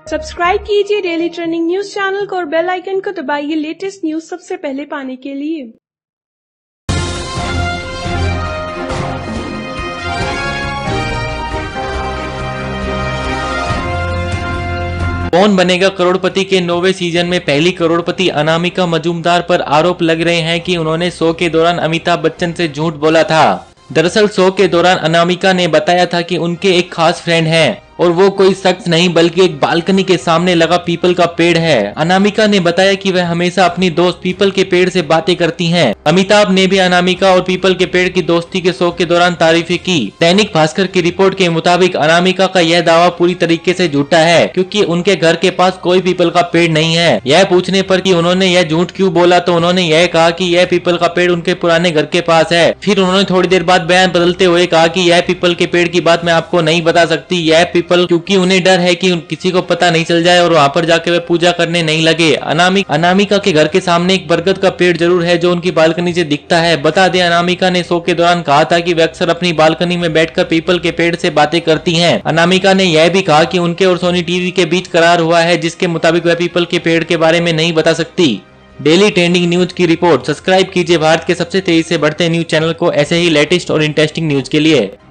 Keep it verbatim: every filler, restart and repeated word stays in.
Subscribe कीजिए daily trending news channel को और बेल आइकन को दबाइए लेटेस्ट न्यूज सबसे पहले पाने के लिए। कौन बनेगा करोड़पति के नौवें सीजन में पहली करोड़पति अनामिका मजूमदार पर आरोप लग रहे हैं कि उन्होंने शो के दौरान अमिताभ बच्चन से झूठ बोला था। दरअसल शो के दौरान अनामिका ने बताया था कि उनके एक खास फ्रेंड हैं और वो कोई शख्स नहीं बल्कि एक बालकनी के सामने लगा पीपल का पेड़ है। अनामिका ने बताया कि वह हमेशा अपनी दोस्त पीपल के पेड़ से बातें करती हैं। अमिताभ ने भी अनामिका और पीपल के पेड़ की दोस्ती के शो के दौरान तारीफें की। दैनिक भास्कर की रिपोर्ट के मुताबिक अनामिका का यह दावा पूरी तरीके से झूठा है, क्योंकि उनके घर के पास कोई पीपल का पेड़ नहीं है। यह पूछने पर कि उन्होंने यह झूठ क्यों बोला तो उन्होंने यह कहा कि यह पीपल का पेड़ उनके पुराने घर के पास है। फिर उन्होंने थोड़ी देर बाद बयान बदलते हुए कहा कि यह पीपल के पेड़ की बात मैं आपको नहीं बता सकती। यह पीपल क्योंकि उन्हें डर है कि किसी को पता नहीं चल जाए और वहां पर जाके वे पूजा करने नहीं लगे। अनामिका अनामिका के घर के सामने एक बरगद का पेड़ जरूर है जो उनकी बालकनी से दिखता है। बता दें, अनामिका ने शो के दौरान कहा था कि वे अक्सर अपनी बालकनी में बैठकर पीपल के पेड़ से बातें करती हैं। अनामिका ने यह भी कहा कि उनके और सोनी टीवी के बीच करार हुआ है, जिसके मुताबिक वह पीपल के पेड़ के बारे में नहीं बता सकती। डेली ट्रेंडिंग न्यूज की रिपोर्ट। सब्सक्राइब कीजिए भारत के सबसे तेजी से बढ़ते न्यूज चैनल को ऐसे ही लेटेस्ट और इंटरेस्टिंग न्यूज के लिए।